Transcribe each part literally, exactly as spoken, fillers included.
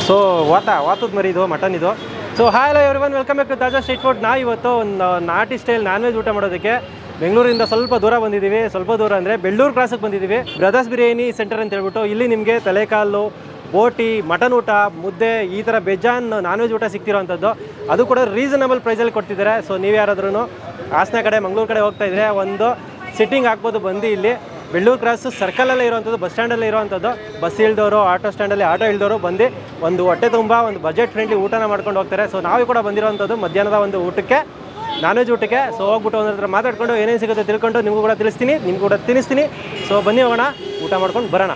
So ವಾತ ವಾತದ ಮರಿ ಇದು ಮಟನ್ ಇದು. So hi hello everyone, welcome back to Taaza street food. ನಾವು ಇವತ್ತು ಒಂದು ನಾಟಿ ಸ್ಟೈಲ್ ನಾನ್ ವೆಜ್ ಊಟ ಮಾಡೋದಕ್ಕೆ ಬೆಂಗಳೂರಿಂದ ಸ್ವಲ್ಪ ದೂರ ಬಂದಿದ್ದೀವಿ. ಸ್ವಲ್ಪ ದೂರ ಅಂದರೆ ಬೆಳ್ಳೂರು ಕ್ರಾಸಿಗೆ ಬಂದಿದ್ದೀವಿ. ಬ್ರದರ್ಸ್ ಬಿರಿಯಾನಿ ಸೆಂಟರ್ ಅಂತ ಹೇಳ್ಬಿಟ್ಟು ಇಲ್ಲಿ ನಿಮಗೆ ತಲೆಕಾಲು, ಬೋಟಿ, ಮಟನ್ ಊಟ, ಮುದ್ದೆ, ಈ ಥರ ಬೇಜಾನ್ ನಾನ್ ವೆಜ್ ಊಟ ಸಿಗ್ತಿರೋ ಅಂಥದ್ದು. ಅದು ಕೂಡ ರೀಸನಬಲ್ ಪ್ರೈಸಲ್ಲಿ ಕೊಡ್ತಿದ್ದಾರೆ. ಸೊ ನೀವು ಯಾರಾದ್ರೂ ಹಾಸನ ಕಡೆ ಮಂಗಳೂರು ಕಡೆ ಹೋಗ್ತಾ ಇದ್ದರೆ ಒಂದು ಸಿಟ್ಟಿಂಗ್ ಹಾಕ್ಬೋದು ಬಂದು ಇಲ್ಲಿ ಬೆಳ್ಳೂರು ಕ್ರಾಸ್ ಸರ್ಕಲಲ್ಲೇ ಇರೋವಂಥದ್ದು, ಬಸ್ ಸ್ಟ್ಯಾಂಡಲ್ಲೇ ಇರೋವಂಥದ್ದು. ಬಸ್ ಇಳ್ದವರು, ಆಟೋ ಸ್ಟ್ಯಾಂಡಲ್ಲಿ ಆಟೋ ಇಳ್ದವರು ಬಂದು ಒಂದು ಹೊಟ್ಟೆ ತುಂಬ ಒಂದು ಬಜೆಟ್ ಫ್ರೆಂಡ್ಲಿ ಊಟನ ಮಾಡ್ಕೊಂಡು ಹೋಗ್ತಾರೆ. ಸೊ ನಾವು ಕೂಡ ಬಂದಿರೋವಂಥದ್ದು ಮಧ್ಯಾಹ್ನದ ಒಂದು ಊಟಕ್ಕೆ, ನಾನ್ ವೆಜ್ ಊಟಕ್ಕೆ. ಸೊ ಹೋಗ್ಬಿಟ್ಟು ಒಂದ್ರ ಹತ್ರ ಮಾತಾಡ್ಕೊಂಡು ಏನೇನು ಸಿಗುತ್ತೆ ತಿಳ್ಕೊಂಡು ನಿಮಗೂ ಕೂಡ ತಿಳಿಸ್ತೀನಿ, ನಿಮ್ಗೂ ಕೂಡ ತಿನ್ನಿಸ್ತೀನಿ. ಸೊ ಬನ್ನಿ ಹೋಗೋಣ, ಊಟ ಮಾಡ್ಕೊಂಡು ಬರೋಣ.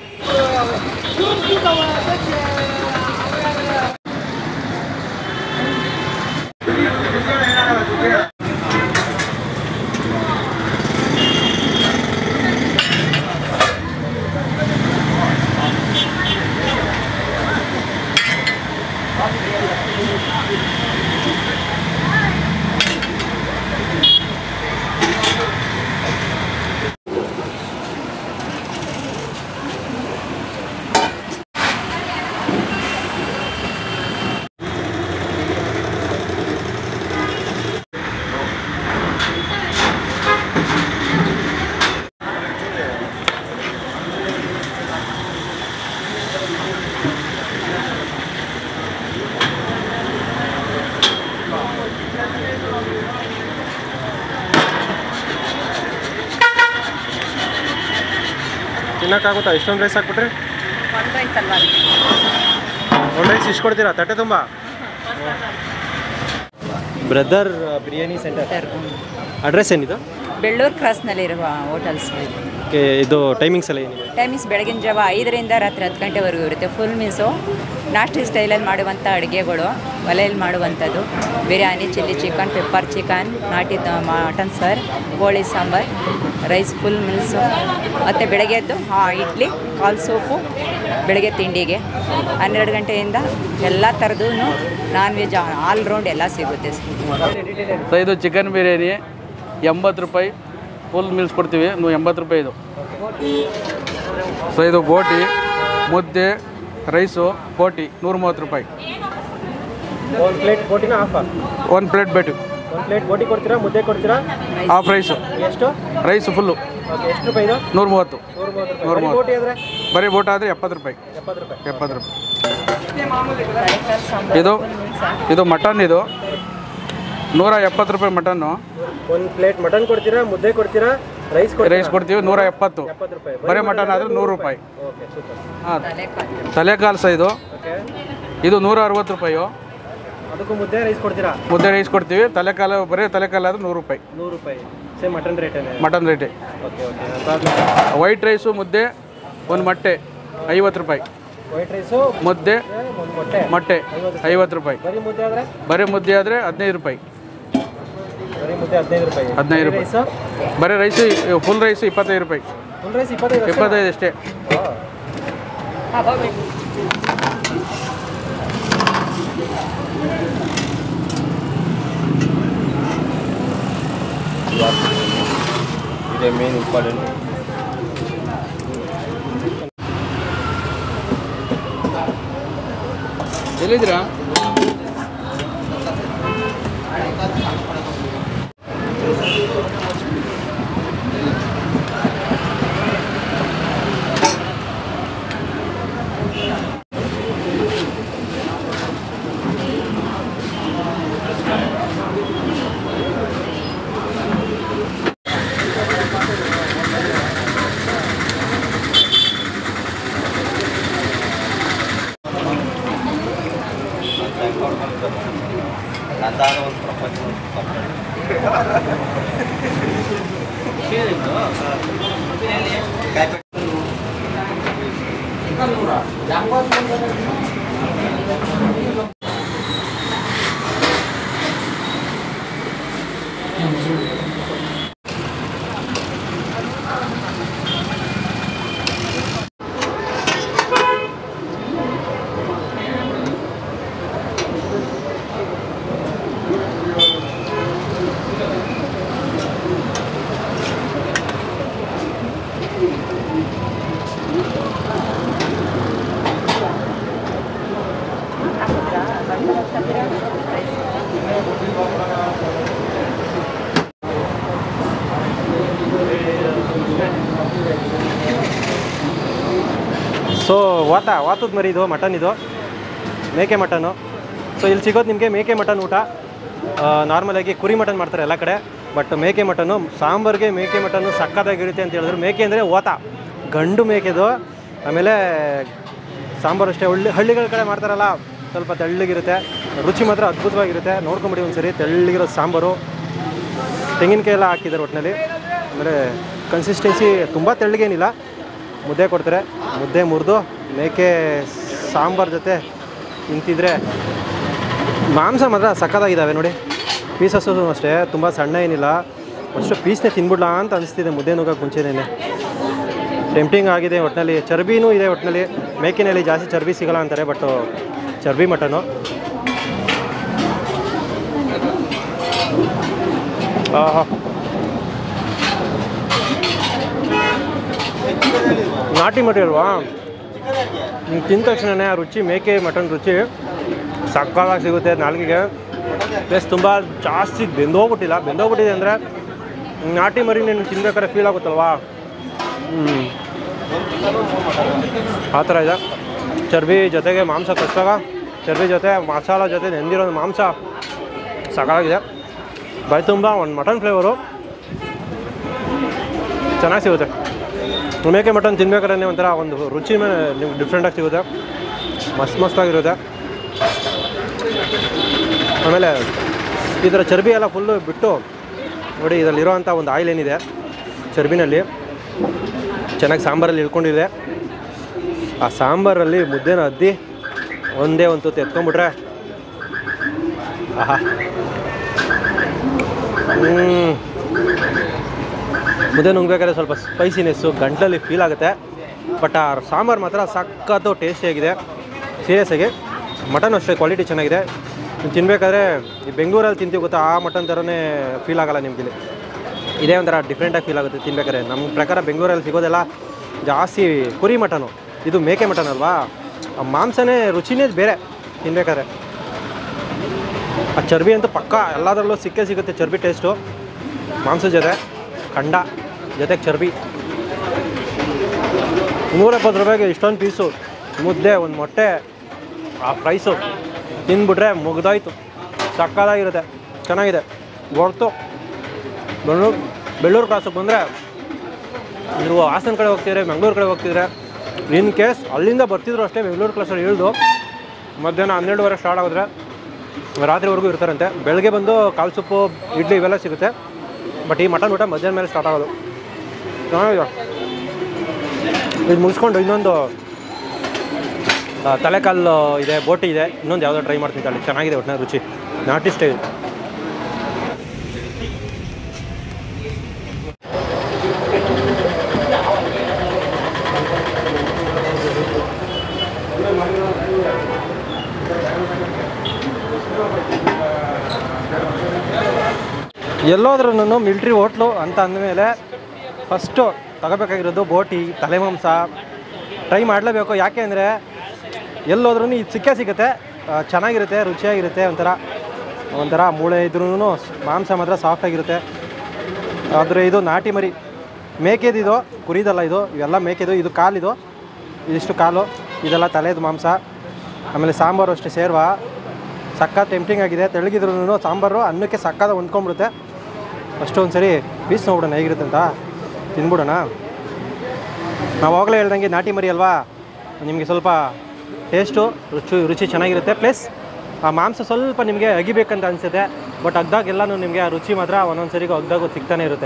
ತಿನ್ನೋಕ್ಕಾಗುತ್ತಾ? ಇಷ್ಟೊಂದು ರೈಸ್ ಹಾಕ್ಬಿಟ್ರಿ? ಒಂದು ರೈಸ್ ಅಲ್ವಾ? ಒಂದು ರೈಸ್ ಇಷ್ಟು ಕೊಡ್ತೀರಾ ತಟ್ಟೆ ತುಂಬ? ಬ್ರದರ್ ಬಿರಿಯಾನಿ ಸೆಂಟರ್ ಅಡ್ರೆಸ್ ಏನಿದು? ಬೆಳ್ಳೂರು ಕ್ರಾಸ್ನಲ್ಲಿರುವ ಹೋಟೆಲ್ಸ್. ಓಕೆ, ಇದು ಟೈಮಿಂಗ್ಸ್ ಎಲ್ಲ ಏನಿದೆ? ಟೈಮಿಂಗ್ಸ್ ಬೆಳಗಿನ ಜಾವ ಐದರಿಂದ ರಾತ್ರಿ ಹತ್ತು ಗಂಟೆವರೆಗೂ ಇರುತ್ತೆ. ಫುಲ್ ಮೀಲ್ಸು, ನಾಟಿ ಸ್ಟೈಲಲ್ಲಿ ಮಾಡುವಂಥ ಅಡುಗೆಗಳು, ಒಲೆಯಲ್ಲಿ ಮಾಡುವಂಥದ್ದು. Biryani, chilli chicken, pepper chicken, ನಾಟಿ ಮಟನ್ ಸಾರು, ಕೋಳಿ ಸಾಂಬಾರು, ರೈಸ್, ಫುಲ್ ಮೀಲ್ಸು. ಮತ್ತು ಬೆಳಗ್ಗೆದ್ದು ಹಾಂ ಇಡ್ಲಿ, ಕಾಲು ಸೂಪು ಬೆಳಗ್ಗೆ ತಿಂಡಿಗೆ. ಹನ್ನೆರಡು ಗಂಟೆಯಿಂದ ಎಲ್ಲ ಥರದ್ದು ನಾನ್ ವೆಜ್ ಆಲ್ ರೌಂಡ್ ಎಲ್ಲ ಸಿಗುತ್ತೆ. ಸೊ ಇದು ಚಿಕನ್ ಬಿರಿಯಾನಿ ಎಂಬತ್ತು ರೂಪಾಯಿ, ಫುಲ್ ಮೀಲ್ಸ್ ಕೊಡ್ತೀವಿ. ಎಂಬತ್ತು ರೂಪಾಯಿ ಇದು. ಸೊ ಇದು ಬೋಟಿ, ಮುದ್ದೆ, ರೈಸು, ಬೋಟಿ ನೂರ ಮೂವತ್ತು ರೂಪಾಯಿ. ಒಂದು ಪ್ಲೇಟ್ ಬೋಟಿನ ಹಾಫ್? ಒಂದು ಪ್ಲೇಟ್ ಬೇಕು. ಒಂದು ಪ್ಲೇಟ್ ಬೋಟಿ ಕೊಡ್ತೀರಾ, ಮುದ್ದೆ ಕೊಡ್ತೀರಾ? Half rice. ಎಷ್ಟು? Rice full. ಓಕೆ, ಎಷ್ಟು ರೂಪಾಯಿ ಇದು? ನೂರ ಮೂವತ್ತು. ನೂರ ಮೂವತ್ತು. ಬೋಟಿ ಆದರೆ ಬರೀ ಬೋಟ ಆದರೆ ಎಪ್ಪತ್ತು ರೂಪಾಯಿ. ಎಪ್ಪತ್ತು ರೂಪಾಯಿ. ಎಪ್ಪತ್ತು ರೂಪಾಯಿ. ಇದು ಇದು ಮಟನ್, ಇದು ನೂರ ಎಪ್ಪತ್ತು ರೂಪಾಯಿ ಮಟನ್ನು. ಒಂದು ಪ್ಲೇಟ್ ಮಟನ್ ಕೊಡ್ತೀರಾ, ಮುದ್ದೆ ಕೊಡ್ತೀರಾ, ರೈಸ್ ರೈಸ್ ಕೊಡ್ತೀವಿ ನೂರ ಎಪ್ಪತ್ತು. ಎಪ್ಪತ್ತು ರೂಪಾಯಿ. ಬರೀ ಮಟನ್ ಆದರೆ ನೂರು ರೂಪಾಯಿ. Okay, super. ಹಾಂ, ತಲೆಕಾಲು ಸಹ ಇದು. ಓಕೆ, ಇದು ನೂರ ಅರವತ್ತು ರೂಪಾಯಿ. ಅದಕ್ಕೂ ಮುದ್ದೆ ರೈಸ್ ಕೊಡ್ತೀರಾ? ಮುದ್ದೆ ರೈಸ್ ಕೊಡ್ತೀವಿ. ತಲೆಕಾಲು ಬರೀ ತಲೆಕಾಲು ಆದರೆ ನೂರು ರೂಪಾಯಿ. ನೂರು ರೂಪಾಯಿ ಸೇಮ್ ಮಟನ್ ರೇಟೇನೆ? ಮಟನ್ ರೇಟೇ. Okay okay. ವೈಟ್ ರೈಸು, ಮುದ್ದೆ, ಒಂದು ಮೊಟ್ಟೆ ಐವತ್ತು ರೂಪಾಯಿ. ವೈಟ್ ರೈಸು, ಮುದ್ದೆ, ಒಂದು ಮೊಟ್ಟೆ ಮೊಟ್ಟೆ ಐವತ್ತು ರೂಪಾಯಿ. ಬರೀ ಮುದ್ದೆ ಆದರೆ? ಬರೀ ಮುದ್ದೆ ಆದರೆ ಹದಿನೈದು ರೂಪಾಯಿ. ಬರೀ ಮುದ್ದೆ ಹದಿನೈದು ರೂಪಾಯಿ. ಹದಿನೈದು ರೂಪಾಯಿ. ಬರೀ ರೈಸು ಫುಲ್ ರೈಸು ಇಪ್ಪತ್ತೈದು ರೂಪಾಯಿ. ಫುಲ್ ರೈಸ್ ಇಪ್ಪತ್ತೈದು? ಇಪ್ಪತ್ತೈದು ಅಷ್ಟೇ. ಇದೇ ಮೇನ್ ಇಂಪಾರ್ಟೆಂಟ್. ಎಲ್ಲಿದ್ದೀರಾ? ಸೊ ವಾತ ವಾತದ ಮರಿ ಇದು ಮಟನ್, ಇದು ಮೇಕೆ ಮಟನ್ನು. ಸೊ ಇಲ್ಲಿ ಸಿಗೋದು ನಿಮಗೆ ಮೇಕೆ ಮಟನ್ ಊಟ. ನಾರ್ಮಲಾಗಿ ಕುರಿ ಮಟನ್ ಮಾಡ್ತಾರೆ ಎಲ್ಲ ಕಡೆ, ಬಟ್ ಮೇಕೆ ಮಟನ್ನು ಸಾಂಬಾರಿಗೆ ಮೇಕೆ ಮಟನ್ನು ಸಕ್ಕತ್ತಾಗಿರುತ್ತೆ ಅಂತ ಹೇಳಿದ್ರು. ಮೇಕೆ ಅಂದರೆ ಓತ, ಗಂಡು ಮೇಕೆದು. ಆಮೇಲೆ ಸಾಂಬಾರು ಅಷ್ಟೇ ಹಳ್ಳಿ ಹಳ್ಳಿಗಳ ಕಡೆ ಮಾಡ್ತಾರಲ್ಲ, ಸ್ವಲ್ಪ ತೆಳ್ಳಗಿರುತ್ತೆ, ರುಚಿ ಮಾತ್ರ ಅದ್ಭುತವಾಗಿರುತ್ತೆ. ನೋಡ್ಕೊಂಬಿಡಿ ಒಂದು ಸರಿ, ತೆಳ್ಳಗಿರೋ ಸಾಂಬಾರು, ತೆಂಗಿನಕಾಯಿ ಎಲ್ಲ ಹಾಕಿದ್ದಾರೆ ಒಟ್ಟಿನಲ್ಲಿ. ಆಮೇಲೆ ಕನ್ಸಿಸ್ಟೆನ್ಸಿ ತುಂಬ ತೆಳ್ಳಗೇನಿಲ್ಲ, ಮುದ್ದೆ ಕೊಡ್ತಾರೆ. ಮುದ್ದೆ ಮುರಿದು ಮೇಕೆ ಸಾಂಬಾರು ಜೊತೆ ತಿಂತಿದ್ರೆ ಮಾಂಸ ಮಾತ್ರ ಸಕ್ಕತ್ತಾಗಿದ್ದಾವೆ ನೋಡಿ. ಪೀಸಸ್ಸು ಅಷ್ಟೇ ತುಂಬ ಸಣ್ಣ ಏನಿಲ್ಲ, ಅಷ್ಟು ಪೀಸ್ನೇ ತಿನ್ಬಿಡ್ಲಾ ಅಂತ ಅನಿಸ್ತಿದೆ ಮುದ್ದೆ ನುಗ್ಗಕ್ಕೆ ಮುಂಚೆನೇ. ಟೆಂಪ್ಟಿಂಗ್ ಆಗಿದೆ ಒಟ್ಟಿನಲ್ಲಿ. ಚರ್ಬಿನೂ ಇದೆ ಒಟ್ಟಿನಲ್ಲಿ. ಮೇಕಿನಲ್ಲಿ ಜಾಸ್ತಿ ಚರ್ಬಿ ಸಿಗಲ್ಲ ಅಂತಾರೆ, ಬಟ್ ಚರ್ಬಿ ಮಟನು. ಆಹಾ, ನಾಟಿ ಮರಿ ಅಲ್ವಾ, ಹಿಂಗೆ ತಿಂದ ತಕ್ಷಣವೇ ಆ ರುಚಿ, ಮೇಕೆ ಮಟನ್ ರುಚಿ ಸಕ್ಕತ್ತಾಗಿ ಸಿಗುತ್ತೆ ನಾಲ್ಗೆಗೆ. ಪ್ಲಸ್ ತುಂಬ ಜಾಸ್ತಿ ಬೆಂದೋಗ್ಬಿಟ್ಟಿಲ್ಲ. ಬೆಂದೋಗ್ಬಿಟ್ಟಿದೆ ಅಂದರೆ ನಾಟಿ ಮರಿ ನೀನು ತಿನ್ಬೇಕಾದ್ರೆ ಫೀಲ್ ಆಗುತ್ತಲ್ವಾ, ಹ್ಞೂ ಆ ಥರ ಇದೆ. ಚರ್ಬಿ ಜೊತೆಗೆ ಮಾಂಸ ಕಚ್ಚಾಗ, ಚರ್ಬಿ ಜೊತೆ ಮಸಾಲ ಜೊತೆ ನೆಂದಿರೋ ಮಾಂಸ ಸಕ್ಕತ್ತಾಗಿದೆ. ಬಾಯಿ ತುಂಬ ಒಂದು ಮಟನ್ ಫ್ಲೇವರು ಚೆನ್ನಾಗಿ ಸಿಗುತ್ತೆ. ಮೇಕೆ ಮಟನ್ ತಿನ್ಬೇಕಾದ್ರೆ ಒಂಥರ ಒಂದು ರುಚಿ ಮೇಲೆ ನಿಮ್ಗೆ ಡಿಫ್ರೆಂಟಾಗಿ ಸಿಗುತ್ತೆ, ಮಸ್ತ್ ಮಸ್ತಾಗಿರುತ್ತೆ. ಆಮೇಲೆ ಈ ಥರ ಚರ್ಬಿ ಎಲ್ಲ ಫುಲ್ಲು ಬಿಟ್ಟು ನೋಡಿ, ಇದರಲ್ಲಿರೋವಂಥ ಒಂದು ಆಯಿಲ್ ಏನಿದೆ ಚರ್ಬಿನಲ್ಲಿ ಚೆನ್ನಾಗಿ ಸಾಂಬಾರಲ್ಲಿ ಇಳ್ಕೊಂಡಿದೆ. ಆ ಸಾಂಬಾರಲ್ಲಿ ಮುದ್ದೆನ ಅದ್ದಿ ಒಂದೇ ಒಂದು ತುತ್ತು ಎತ್ಕೊಂಡ್ಬಿಟ್ರೆ ಆಹಾ, ಹ್ಞೂ ಮುದ್ದೆ ನುಂಗ್ಬೇಕಾದ್ರೆ ಸ್ವಲ್ಪ ಸ್ಪೈಸಿನೆಸ್ಸು ಗಂಟಲಲ್ಲಿ ಫೀಲ್ ಆಗುತ್ತೆ. ಬಟ್ ಆ ಸಾಂಬಾರು ಮಾತ್ರ ಸಕ್ಕತ್ತು ಟೇಸ್ಟಿಯಾಗಿದೆ. ಸೀರಿಯಸ್ಸಾಗಿ ಮಟನ್ ಅಷ್ಟೇ ಕ್ವಾಲಿಟಿ ಚೆನ್ನಾಗಿದೆ. ನೀವು ತಿನ್ನಬೇಕಾದ್ರೆ ಈ ಬೆಂಗಳೂರಲ್ಲಿ ತಿಂತೀವಿ ಗೊತ್ತಾ, ಆ ಮಟನ್ ಥರನೇ ಫೀಲ್ ಆಗೋಲ್ಲ ನಿಮಗೆ. ಇದೇ ಒಂಥರ ಡಿಫ್ರೆಂಟಾಗಿ ಫೀಲ್ ಆಗುತ್ತೆ ತಿನ್ನಬೇಕಾದ್ರೆ. ನಮ್ಮ ಪ್ರಕಾರ ಬೆಂಗಳೂರಲ್ಲಿ ಸಿಗೋದೆಲ್ಲ ಜಾಸ್ತಿ ಕುರಿ ಮಟನು, ಇದು ಮೇಕೆ ಮಟನ್ ಅಲ್ವಾ, ಆ ಮಾಂಸನೇ ರುಚಿನೇ ಬೇರೆ ತಿನ್ನಬೇಕಾದ್ರೆ. ಆ ಚರ್ಬಿ ಅಂತೂ ಪಕ್ಕ ಎಲ್ಲದರಲ್ಲೂ ಸಿಕ್ಕೇ ಸಿಗುತ್ತೆ ಚರ್ಬಿ ಟೇಸ್ಟು. ಮಾಂಸದ ಜೊತೆ ಖಂಡ ಜೊತೆಗೆ ಚರ್ಬಿ. ನೂರೆಪ್ಪತ್ತು ರೂಪಾಯಿಗೆ ಇಷ್ಟೊಂದು ಪೀಸು ಮುದ್ದೆ, ಒಂದು ಮೊಟ್ಟೆ, ಆ ಪ್ರೈಸು ತಿಂದ್ಬಿಟ್ರೆ ಮುಗ್ದಾಯಿತು. ಸಕ್ಕತ್ತಾಗಿರುತ್ತೆ, ಚೆನ್ನಾಗಿದೆ, ಹೊರ್ತು. ಬೆಳ್ಳೂರು ಬೆಳ್ಳೂರು ಕ್ರಾಸಿಗೆ ಬಂದರೆ, ನೀವು ಹಾಸನ ಕಡೆ ಹೋಗ್ತಿದ್ರೆ, ಬೆಂಗಳೂರು ಕಡೆ ಹೋಗ್ತಿದ್ರೆ, ಇನ್ ಕೇಸ್ ಅಲ್ಲಿಂದ ಬರ್ತಿದ್ರು ಅಷ್ಟೇ ಬೆಂಗಳೂರು ಕ್ಲಾಸಲ್ಲಿ ಇಳಿದು ಮಧ್ಯಾಹ್ನ ಹನ್ನೆರಡುವರೆ ಸ್ಟಾರ್ಟ್ ಆಗಿದ್ರೆ ರಾತ್ರಿವರೆಗೂ ಇರ್ತಾರಂತೆ. ಬೆಳಗ್ಗೆ ಬಂದು ಕಾಲು ಸೊಪ್ಪು, ಇಡ್ಲಿ ಇವೆಲ್ಲ ಸಿಗುತ್ತೆ. ಬಟ್ ಈ ಮಟನ್ ಊಟ ಮಧ್ಯಾಹ್ನ ಮೇಲೆ ಸ್ಟಾರ್ಟ್ ಆಗೋದು. ಚೆನ್ನಾಗಿದೆ. ಇದು ಮುಗಿಸ್ಕೊಂಡು ಇನ್ನೊಂದು ತಲೆಕಾಲು ಇದೆ, ಬೋಟಿ ಇದೆ, ಇನ್ನೊಂದು ಯಾವುದೋ ಟ್ರೈ ಮಾಡ್ತೀನಿ ಅಲ್ಲಿ. ಚೆನ್ನಾಗಿದೆ ಒಟ್ಟಿನ ರುಚಿ, ನಾಟಿ ಸ್ಟೈಲ್. ಎಲ್ಲೋದ್ರೂ ಮಿಲ್ಟ್ರಿ ಹೋಟ್ಲು ಅಂತ ಅಂದಮೇಲೆ ಫಸ್ಟು ತಗೋಬೇಕಾಗಿರೋದು ಬೋಟಿ, ತಲೆ ಮಾಂಸ ಟ್ರೈ ಮಾಡಲೇಬೇಕು. ಯಾಕೆ ಅಂದರೆ ಎಲ್ಲೋದ್ರೂ ಇದು ಸಿಕ್ಕೇ ಸಿಗುತ್ತೆ, ಚೆನ್ನಾಗಿರುತ್ತೆ, ರುಚಿಯಾಗಿರುತ್ತೆ. ಒಂಥರ ಒಂಥರ ಮೂಳೆ ಇದ್ರೂ ಮಾಂಸ ಮಾತ್ರ ಸಾಫ್ಟಾಗಿರುತ್ತೆ. ಆದರೆ ಇದು ನಾಟಿ ಮರಿ ಮೇಕೆದಿದು, ಕುರಿದಲ್ಲ ಇದು, ಇವೆಲ್ಲ ಮೇಕೆದು. ಇದು ಕಾಲಿದು, ಇದಿಷ್ಟು ಕಾಲು, ಇದೆಲ್ಲ ತಲೆದು ಮಾಂಸ. ಆಮೇಲೆ ಸಾಂಬಾರು ಅಷ್ಟೇ ಸೇರ್ವ ಸಕ್ಕ ಟೆಂಪ್ಟಿಂಗ್ ಆಗಿದೆ. ತೆಳಗಿದ್ರೂ ಸಾಂಬಾರು ಅನ್ನಕ್ಕೆ ಸಕ್ಕದ ಹೊಂದ್ಕೊಂಡ್ಬಿಡುತ್ತೆ. ಅಷ್ಟೊಂದು ಸರಿ ಪೀಸ್ ನೋಡ್ಬಿಡೋಣ ಹೇಗಿರುತ್ತೆ ಅಂತ, ತಿನ್ಬಿಡೋಣ. ನಾವು ಆವಾಗಲೇ ಹೇಳ್ದಂಗೆ ನಾಟಿ ಮರಿ ಅಲ್ವಾ, ನಿಮಗೆ ಸ್ವಲ್ಪ ಟೇಸ್ಟು ರುಚಿ ರುಚಿ ಚೆನ್ನಾಗಿರುತ್ತೆ. ಪ್ಲಸ್ ಆ ಮಾಂಸ ಸ್ವಲ್ಪ ನಿಮಗೆ ಅಗಿಬೇಕಂತ ಅನಿಸುತ್ತೆ. ಬಟ್ ಅಗ್ದಾಗೆಲ್ಲನೂ ನಿಮಗೆ ಆ ರುಚಿ ಮಾತ್ರ ಒಂದೊಂದು ಸರಿಗೂ ಅಗ್ದಾಗ ಸಿಗ್ತಾನೆ ಇರುತ್ತೆ.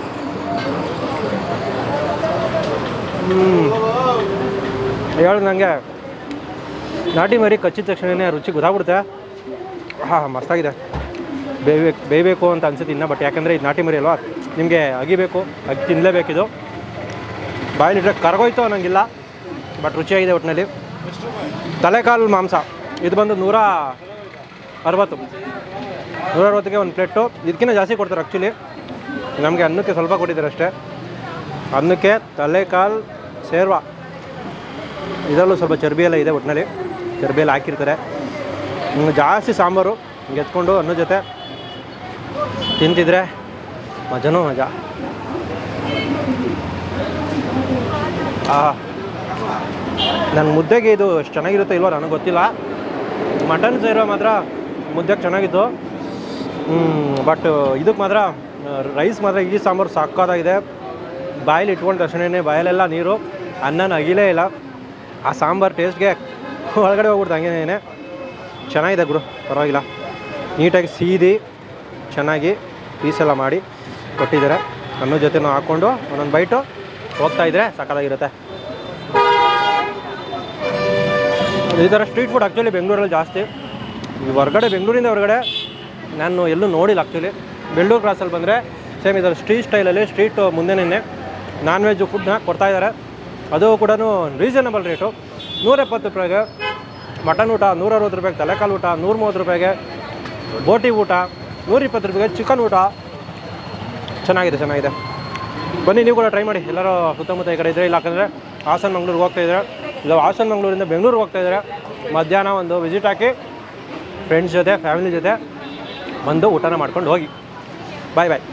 ಹ್ಞೂ ಹೇಳ್ದಂಗೆ ನಾಟಿ ಮರಿ ಕಚ್ಚಿದ ತಕ್ಷಣವೇ ರುಚಿ ಗೊತ್ತಾಗ್ಬಿಡುತ್ತೆ. ಹಾಂ ಮಸ್ತಾಗಿದೆ. ಬೇಯಬೇಕು ಬೇಯಬೇಕು ಅಂತ ಅನ್ಸುತ್ತೆ ಇನ್ನು. ಬಟ್ ಯಾಕಂದರೆ ಇದು ನಾಟಿ ಮರಿ ಅಲ್ವಾ, ನಿಮಗೆ ಅಗಿಬೇಕು, ಅಗಿ ತಿನ್ನಲೇಬೇಕಿದು. ಬಾಯಲ್ಲಿಟ್ಟರೆ ಕರಗೋಯ್ತು ಅನ್ನೋಂಗಿಲ್ಲ, ಬಟ್ ರುಚಿಯಾಗಿದೆ ಒಟ್ಟಿನಲ್ಲಿ. ತಲೆಕಾಲು ಮಾಂಸ ಇದು ಬಂದು ನೂರ ಅರವತ್ತು ನೂರ ಅರವತ್ತಿಗೆ ಒಂದು ಪ್ಲೇಟು. ಇದಕ್ಕಿಂತ ಜಾಸ್ತಿ ಕೊಡ್ತಾರೆ ಆ್ಯಕ್ಚುಲಿ. ನಮಗೆ ಅನ್ನಕ್ಕೆ ಸ್ವಲ್ಪ ಕೊಟ್ಟಿದ್ದಾರೆ ಅಷ್ಟೇ. ಅನ್ನಕ್ಕೆ ತಲೆಕಾಲು ಸೇರ್ವ, ಇದರಲ್ಲೂ ಸ್ವಲ್ಪ ಚರ್ಬಿ ಎಲ್ಲ ಇದೆ ಒಟ್ಟಿನಲ್ಲಿ, ಚರ್ಬಿ ಎಲ್ಲ ಹಾಕಿರ್ತಾರೆ. ಜಾಸ್ತಿ ಸಾಂಬಾರು ಹಿಂಗೆ ಎತ್ಕೊಂಡು ಅನ್ನೋ ಜೊತೆ ತಿಂತಿದ್ರೆ ಮಜನೂ ಮಜಾ. ಆಹಾ, ನನ್ನ ಮುದ್ದೆಗೆ ಇದು ಎಷ್ಟು ಚೆನ್ನಾಗಿರುತ್ತೆ ಇಲ್ವೋ ನನಗೆ ಗೊತ್ತಿಲ್ಲ. ಮಟನ್ ಸೇರೋ ಮಾತ್ರ ಮುದ್ದೆಗೆ ಚೆನ್ನಾಗಿತ್ತು. ಬಟ್ ಇದಕ್ಕೆ ಮಾತ್ರ ರೈಸ್ ಮಾತ್ರ ಈ ಸಾಂಬಾರು ಸಾಕಾಗಿದೆ. ಬಾಯಲ್ಲಿ ಇಟ್ಕೊಂಡ ತಕ್ಷಣವೇ ಬಾಯಲ್ಲೆಲ್ಲ ನೀರು, ಅನ್ನನ ಅಗಿಲೇ ಇಲ್ಲ. ಆ ಸಾಂಬಾರು ಟೇಸ್ಟ್ಗೆ ಒಳಗಡೆ ಹೋಗ್ಬಿಡ್ತು ಹಂಗೇನೆ. ಚೆನ್ನಾಗಿದೆ ಗುರು, ಪರವಾಗಿಲ್ಲ. ನೀಟಾಗಿ ಸೀದಿ ಚೆನ್ನಾಗಿ ಪೀಸೆಲ್ಲ ಮಾಡಿ ಕೊಟ್ಟಿದ್ದಾರೆ. ಅನ್ನೋ ಜೊತೆ ನಾವು ಹಾಕ್ಕೊಂಡು ಒಂದೊಂದು ಬೈಟು ಹೋಗ್ತಾಯಿದ್ರೆ ಸಕ್ಕತ್ತಾಗಿರುತ್ತೆ. ಈ ಥರ ಸ್ಟ್ರೀಟ್ ಫುಡ್ ಆ್ಯಕ್ಚುಲಿ ಬೆಂಗಳೂರಲ್ಲಿ ಜಾಸ್ತಿ. ಈ ಹೊರಗಡೆ ಬೆಂಗಳೂರಿಂದ ಹೊರಗಡೆ ನಾನು ಎಲ್ಲೂ ನೋಡಿಲ್ಲ ಆ್ಯಕ್ಚುಲಿ. ಬೆಳ್ಳೂರು ಕ್ರಾಸಲ್ಲಿ ಬಂದರೆ ಸೇಮ್ ಇದರ ಸ್ಟ್ರೀಟ್ ಸ್ಟೈಲಲ್ಲಿ ಸ್ಟ್ರೀಟ್ ಮುಂದೆನೇ ನಾನ್ ವೆಜ್ ಫುಡ್ನ ಕೊಡ್ತಾಯಿದ್ದಾರೆ. ಅದು ಕೂಡ ರೀಸನಬಲ್ ರೇಟು. ನೂರ ಎಪ್ಪತ್ತು ರೂಪಾಯಿಗೆ ಮಟನ್ ಊಟ, ನೂರ ಅರವತ್ತು ರೂಪಾಯಿಗೆ ತಲೆಕಾಲು ಊಟ, ನೂರ ಮೂವತ್ತು ರೂಪಾಯಿಗೆ ಬೋಟಿ ಊಟ, ನೂರ ಇಪ್ಪತ್ತು ರೂಪಾಯಿಗೆ ಚಿಕನ್ ಊಟ. ಚೆನ್ನಾಗಿದೆ ಚೆನ್ನಾಗಿದೆ. ಬನ್ನಿ ನೀವು ಕೂಡ ಟ್ರೈ ಮಾಡಿ. ಎಲ್ಲರೂ ಸುತ್ತಮುತ್ತ ಈ ಕಡೆ ಇದ್ದರೆ, ಇಲ್ಲ ಯಾಕಂದರೆ ಹಾಸನ ಮಂಗ್ಳೂರಿಗೆ ಹೋಗ್ತಾಯಿದ್ರೆ, ಇಲ್ಲ ಹಾಸನ ಮಂಗಳೂರಿಂದ ಬೆಂಗಳೂರಿಗೆ ಹೋಗ್ತಾಯಿದ್ರೆ ಮಧ್ಯಾಹ್ನ ಒಂದು ವಿಸಿಟ್ ಹಾಕಿ ಫ್ರೆಂಡ್ಸ್ ಜೊತೆ ಫ್ಯಾಮಿಲಿ ಜೊತೆ ಬಂದು ಊಟನ ಮಾಡ್ಕೊಂಡು ಹೋಗಿ. ಬಾಯ್ ಬಾಯ್.